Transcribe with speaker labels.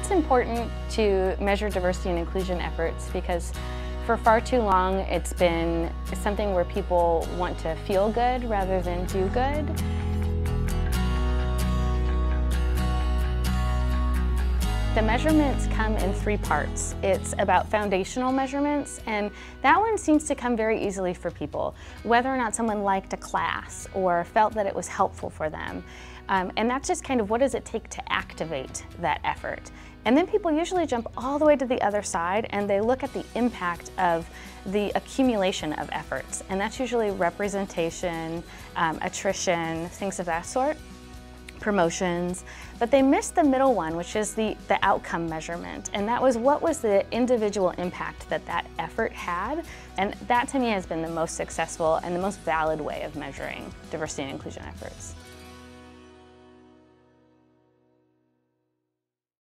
Speaker 1: it's important to measure diversity and inclusion efforts because for far too long it's been something where people want to feel good rather than do good. The measurements come in 3 parts. It's about foundational measurements, and that one seems to come very easily for people, whether or not someone liked a class or felt that it was helpful for them. And that's just kind of what does it take to activate that effort. And then people usually jump all the way to the other side and they look at the impact of the accumulation of efforts. And that's usually representation, attrition, things of that sort. Promotions, but they missed the middle one, which is the outcome measurement, and that was what was the individual impact that that effort had, and that to me has been the most successful and the most valid way of measuring diversity and inclusion efforts.